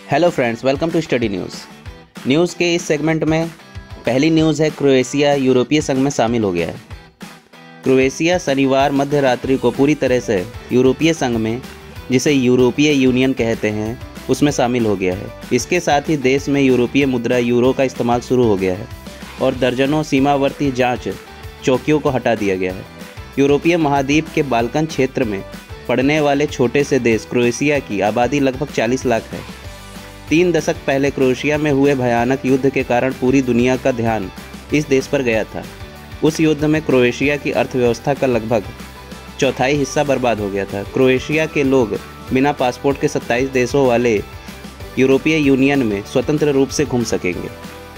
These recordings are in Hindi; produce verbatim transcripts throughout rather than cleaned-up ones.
Hello friends, welcome to study news. News के इस सेगमेंट में पहली न्यूज़ है, क्रोएशिया यूरोपीय संघ में शामिल हो गया है। क्रोएशिया शनिवार मध्य रात्रि को पूरी तरह से यूरोपीय संघ में, जिसे यूरोपीय यूनियन कहते हैं, उसमें शामिल हो गया है। इसके साथ ही देश में यूरोपीय मुद्रा यूरो का इस्तेमाल शुरू हो गया है और दर्जनों सीमावर्ती जांच चौकियों को हटा दिया गया है। यूरोपीय महाद्वीप के बाल्कन क्षेत्र में पड़ने वाले छोटे से देश क्रोएशिया की आबादी लगभग चालीस लाख है। तीन दशक पहले क्रोएशिया में हुए भयानक युद्ध के कारण पूरी दुनिया का ध्यान इस देश पर गया था। उस युद्ध में क्रोएशिया की अर्थव्यवस्था का लगभग चौथाई हिस्सा बर्बाद हो गया था। क्रोएशिया के लोग बिना पासपोर्ट के सत्ताईस देशों वाले यूरोपीय यूनियन में स्वतंत्र रूप से घूम सकेंगे।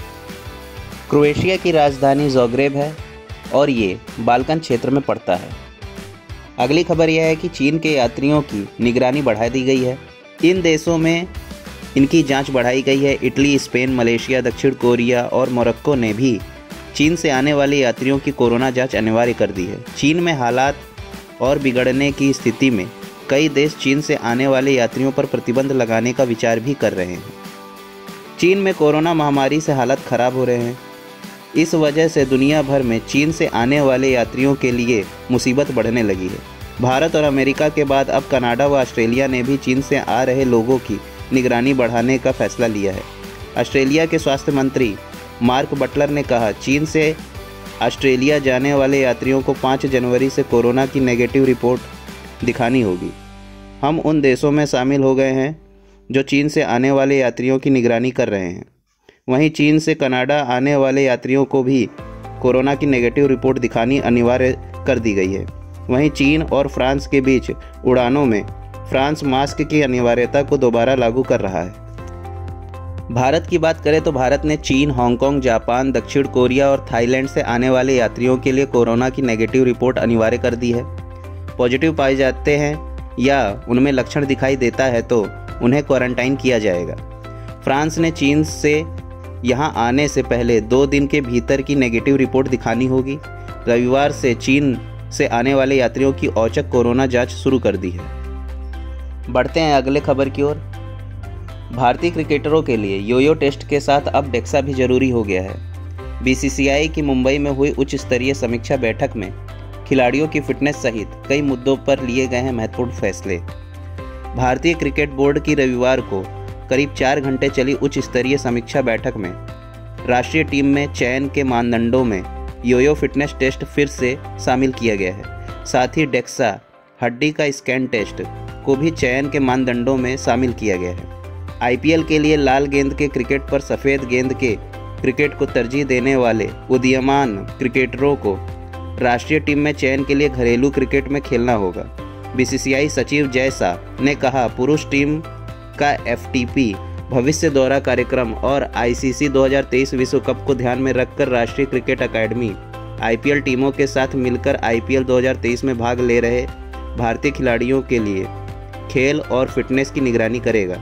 क्रोएशिया की राजधानी ज़ाग्रेब है और ये बाल्कन क्षेत्र में पड़ता है। अगली खबर यह है कि चीन के यात्रियों की निगरानी बढ़ा दी गई है। इन देशों में इनकी जांच बढ़ाई गई है। इटली, स्पेन, मलेशिया, दक्षिण कोरिया और मोरक्को ने भी चीन से आने वाले यात्रियों की कोरोना जांच अनिवार्य कर दी है। चीन में हालात और बिगड़ने की स्थिति में कई देश चीन से आने वाले यात्रियों पर प्रतिबंध लगाने का विचार भी कर रहे हैं। चीन में कोरोना महामारी से हालात खराब हो रहे हैं। इस वजह से दुनिया भर में चीन से आने वाले यात्रियों के लिए मुसीबत बढ़ने लगी है। भारत और अमेरिका के बाद अब कनाडा व ऑस्ट्रेलिया ने भी चीन से आ रहे लोगों की निगरानी बढ़ाने का फैसला लिया है। ऑस्ट्रेलिया के स्वास्थ्य मंत्री मार्क बटलर ने कहा, चीन से ऑस्ट्रेलिया जाने वाले यात्रियों को पाँच जनवरी से कोरोना की नेगेटिव रिपोर्ट दिखानी होगी। हम उन देशों में शामिल हो गए हैं जो चीन से आने वाले यात्रियों की निगरानी कर रहे हैं। वहीं चीन से कनाडा आने वाले यात्रियों को भी कोरोना की नेगेटिव रिपोर्ट दिखानी अनिवार्य कर दी गई है। वहीं चीन और फ्रांस के बीच उड़ानों में फ्रांस मास्क की अनिवार्यता को दोबारा लागू कर रहा है। भारत की बात करें तो भारत ने चीन, हांगकांग, जापान, दक्षिण कोरिया और थाईलैंड से आने वाले यात्रियों के लिए कोरोना की नेगेटिव रिपोर्ट अनिवार्य कर दी है। पॉजिटिव पाए जाते हैं या उनमें लक्षण दिखाई देता है तो उन्हें क्वारंटाइन किया जाएगा। फ्रांस ने चीन से यहाँ आने से पहले दो दिन के भीतर की नेगेटिव रिपोर्ट दिखानी होगी। रविवार से चीन से आने वाले यात्रियों की औचक कोरोना जांच शुरू कर दी है। बढ़ते हैं अगले खबर की ओर। भारतीय क्रिकेटरों के लिए योयो टेस्ट के साथ अब डेक्सा भी जरूरी हो गया है। बीसीसीआई की मुंबई में हुई उच्च स्तरीय समीक्षा बैठक में खिलाड़ियों की फिटनेस सहित कई मुद्दों पर लिए गए हैं महत्वपूर्ण फैसले। भारतीय क्रिकेट बोर्ड की रविवार को करीब चार घंटे चली उच्च स्तरीय समीक्षा बैठक में राष्ट्रीय टीम में चयन के मानदंडों में योयो फिटनेस टेस्ट फिर से शामिल किया गया है। साथ ही डेक्सा हड्डी का स्कैन टेस्ट को भी चयन के मानदंडों में शामिल किया गया है। आईपीएल के लिए लाल गेंद के क्रिकेट पर सफ़ेद गेंद के क्रिकेट को तरजीह देने वाले उदीयमान क्रिकेटरों को राष्ट्रीय टीम में चयन के लिए घरेलू क्रिकेट में खेलना होगा। बीसीसीआई सचिव जय शाह ने कहा, पुरुष टीम का एफटीपी भविष्य दौरा कार्यक्रम और आईसीसी दो हज़ार तेईस विश्व कप को ध्यान में रखकर राष्ट्रीय क्रिकेट अकादमी आईपीएल टीमों के साथ मिलकर आईपीएल दो हज़ार तेईस में भाग ले रहे भारतीय खिलाड़ियों के लिए खेल और फिटनेस की निगरानी करेगा।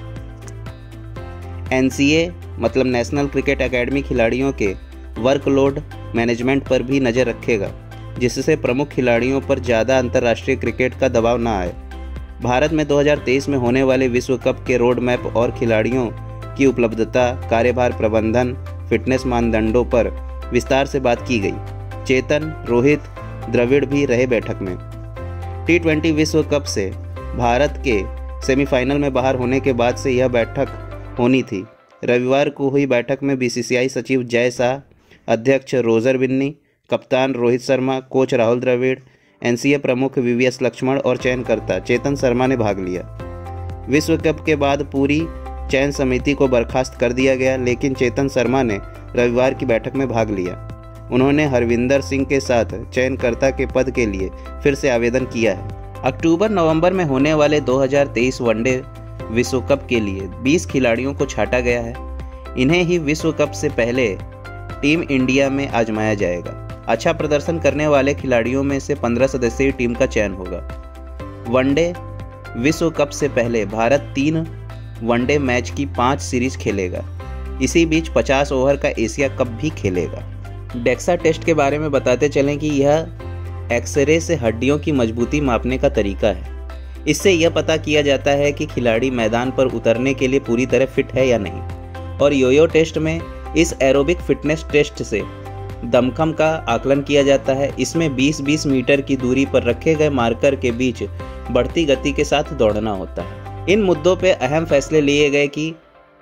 एनसीए मतलब नेशनल क्रिकेट एकेडमी खिलाड़ियों के वर्कलोड मैनेजमेंट पर भी नज़र रखेगा, जिससे प्रमुख खिलाड़ियों पर ज़्यादा अंतर्राष्ट्रीय क्रिकेट का दबाव न आए। भारत में दो हज़ार तेईस में होने वाले विश्व कप के रोड मैप और खिलाड़ियों की उपलब्धता, कार्यभार प्रबंधन, फिटनेस मानदंडों पर विस्तार से बात की गई। चेतन, रोहित, द्रविड़ भी रहे बैठक में। टी ट्वेंटी विश्व कप से भारत के सेमीफाइनल में बाहर होने के बाद से यह बैठक होनी थी। रविवार को हुई बैठक में बीसीसीआई सचिव जय शाह, अध्यक्ष रोजर बिन्नी, कप्तान रोहित शर्मा, कोच राहुल द्रविड़, एनसीए प्रमुख वीवीएस लक्ष्मण और चयनकर्ता चेतन शर्मा ने भाग लिया। विश्व कप के बाद पूरी चयन समिति को बर्खास्त कर दिया गया, लेकिन चेतन शर्मा ने रविवार की बैठक में भाग लिया। उन्होंने हरविंदर सिंह के साथ चयनकर्ता के पद के लिए फिर से आवेदन किया है। अक्टूबर नवंबर में होने वाले दो हज़ार तेईस वनडे विश्व कप के लिए बीस खिलाड़ियों को छांटा गया है। इन्हें ही विश्व कप से पहले टीम इंडिया में आजमाया जाएगा। अच्छा प्रदर्शन करने वाले खिलाड़ियों में से पंद्रह सदस्यीय टीम का चयन होगा। वनडे विश्व कप से पहले भारत तीन वनडे मैच की पाँच सीरीज खेलेगा। इसी बीच पचास ओवर का एशिया कप भी खेलेगा। डेक्सा टेस्ट के बारे में बताते चलें कि यह एक्सरे से हड्डियों की मजबूती मापने का तरीका है। इससे यह पता किया जाता है कि खिलाड़ी मैदान पर उतरने के लिए पूरी तरह फिट है या नहीं। और योयो टेस्ट में इस एरोबिक फिटनेस टेस्ट से दमखम का आकलन किया जाता है। इसमें बीस बीस मीटर की दूरी पर रखे गए मार्कर के बीच बढ़ती गति के साथ दौड़ना होता है। इन मुद्दों पर अहम फैसले लिए गए कि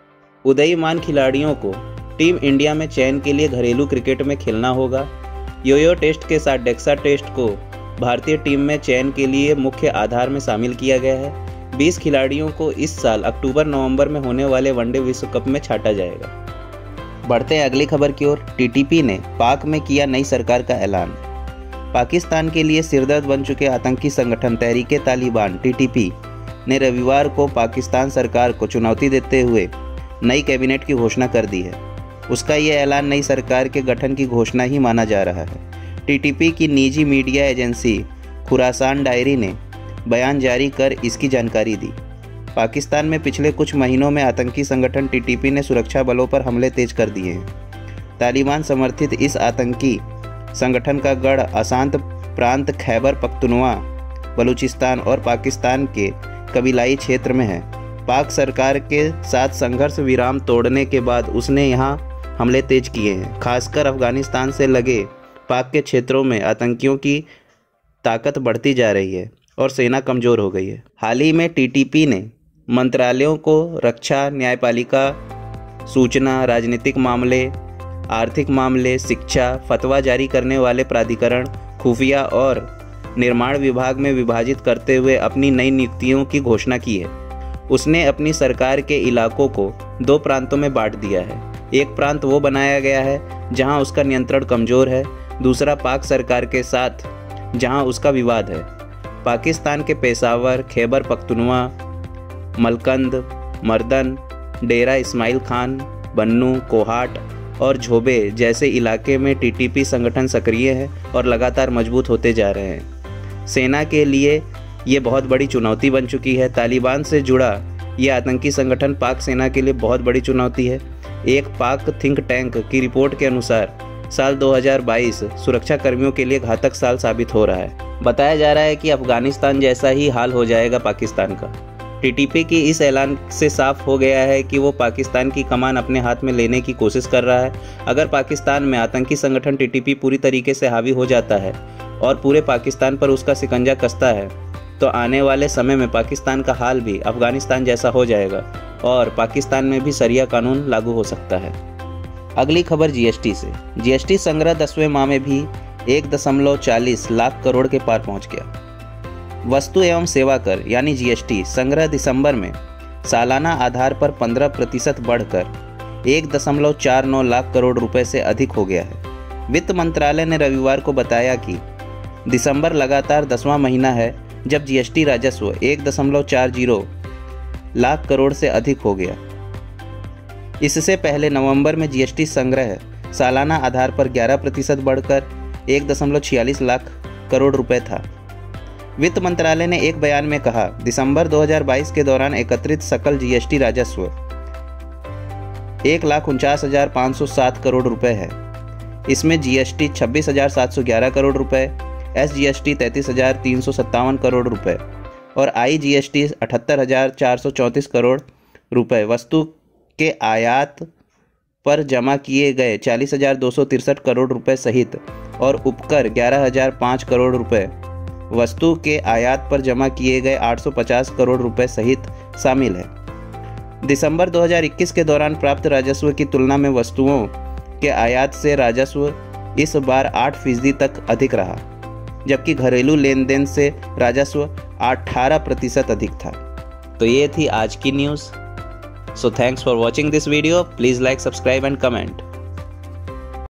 उदीयमान खिलाड़ियों को टीम इंडिया में चयन के लिए घरेलू क्रिकेट में खेलना होगा। योयो टेस्ट के साथ डेक्सा टेस्ट को भारतीय टीम में चयन के लिए मुख्य आधार में शामिल किया गया है। बीस खिलाड़ियों को इस साल अक्टूबर नवंबर में होने वाले वनडे विश्व कप में छांटा जाएगा। बढ़ते हैं अगली खबर की ओर। टीटीपी ने पाक में किया नई सरकार का ऐलान। पाकिस्तान के लिए सिरदर्द बन चुके आतंकी संगठन तहरीके तालिबान टीटीपी ने रविवार को पाकिस्तान सरकार को चुनौती देते हुए नई कैबिनेट की घोषणा कर दी है। उसका यह ऐलान नई सरकार के गठन की घोषणा ही माना जा रहा है। टीटीपी की निजी मीडिया एजेंसी खुरासान डायरी ने बयान जारी कर इसकी जानकारी दी। पाकिस्तान में पिछले कुछ महीनों में आतंकी संगठन टीटीपी ने सुरक्षा बलों पर हमले तेज कर दिए हैं। तालिबान समर्थित इस आतंकी संगठन का गढ़ अशांत प्रांत खैबर पख्तूनख्वा, बलूचिस्तान और पाकिस्तान के कबीलाई क्षेत्र में है। पाक सरकार के साथ संघर्ष विराम तोड़ने के बाद उसने यहां हमले तेज किए हैं। खासकर अफगानिस्तान से लगे पाक के क्षेत्रों में आतंकियों की ताकत बढ़ती जा रही है और सेना कमज़ोर हो गई है। हाल ही में टीटीपी ने मंत्रालयों को रक्षा, न्यायपालिका, सूचना, राजनीतिक मामले, आर्थिक मामले, शिक्षा, फतवा जारी करने वाले प्राधिकरण, खुफिया और निर्माण विभाग में विभाजित करते हुए अपनी नई नियुक्तियों की घोषणा की है। उसने अपनी सरकार के इलाकों को दो प्रांतों में बांट दिया है। एक प्रांत वो बनाया गया है जहां उसका नियंत्रण कमज़ोर है, दूसरा पाक सरकार के साथ जहां उसका विवाद है। पाकिस्तान के पेशावर, खैबर पख्तूनख्वा, मलकंद, मर्दन, डेरा इस्माइल खान, बन्नू, कोहाट और झोबे जैसे इलाके में टीटीपी संगठन सक्रिय है और लगातार मजबूत होते जा रहे हैं। सेना के लिए ये बहुत बड़ी चुनौती बन चुकी है। तालिबान से जुड़ा ये आतंकी संगठन पाक सेना के लिए बहुत बड़ी चुनौती है। एक पाक थिंक टैंक की रिपोर्ट के अनुसार साल दो हज़ार बाईस सुरक्षा कर्मियों के लिए घातक साल साबित हो रहा है। बताया जा रहा है कि अफगानिस्तान जैसा ही हाल हो जाएगा पाकिस्तान का। टीटीपी की इस ऐलान से साफ हो गया है कि वो पाकिस्तान की कमान अपने हाथ में लेने की कोशिश कर रहा है। अगर पाकिस्तान में आतंकी संगठन टीटीपी पूरी तरीके से हावी हो जाता है और पूरे पाकिस्तान पर उसका शिकंजा कसता है तो आने वाले समय में पाकिस्तान का हाल भी अफगानिस्तान जैसा हो जाएगा और पाकिस्तान में भी शरिया कानून लागू हो सकता है। अगली खबर जीएसटी से। जीएसटी संग्रह दसवें माह में भी एक दशमलव चालीस लाख करोड़ के पार पहुंच गया। वस्तु एवं सेवा कर यानी जीएसटी संग्रह दिसंबर में सालाना आधार पर पंद्रह प्रतिशत बढ़कर एक दशमलव चार नौ लाख करोड़ रुपए से अधिक हो गया है। वित्त मंत्रालय ने रविवार को बताया कि दिसंबर लगातार दसवां महीना है जब जीएसटी राजस्व एक दशमलव चार जीरो लाख करोड़ से अधिक हो गया। इससे पहले नवंबर में जीएसटी संग्रह सालाना आधार पर ग्यारह प्रतिशत बढ़कर एक दशमलव छियालीस लाख करोड़ रुपए था। वित्त मंत्रालय ने एक बयान में कहा, दिसंबर दो हज़ार बाईस के दौरान एकत्रित सकल जीएसटी राजस्व एक लाख उनचास हजार पाँच सौ सात करोड़ रुपए है। इसमें जीएसटी छब्बीस हजार सात सौ ग्यारह करोड़ रुपए, एसजीएसटी तैंतीस हजार तीन सौ सत्तावन करोड़ रुपए और आईजीएसटी अठहत्तर हजार चार सौ चौंतीस करोड़ रुपए, वस्तु के आयात पर जमा किए गए चालीस हजार दो सौ तिरसठ करोड़ रुपए सहित और उपकर ग्यारह हजार पाँच करोड़ रुपए, वस्तु के आयात पर जमा किए गए आठ सौ पचास करोड़ रुपए सहित शामिल है। दिसंबर दो हज़ार इक्कीस के दौरान प्राप्त राजस्व की तुलना में वस्तुओं के आयात से राजस्व इस बार आठ फीसदी तक अधिक रहा, जबकि घरेलू लेन देन से राजस्व अठारह प्रतिशत अधिक था। तो ये थी आज की news. So thanks for watching this video. Please like, subscribe and comment.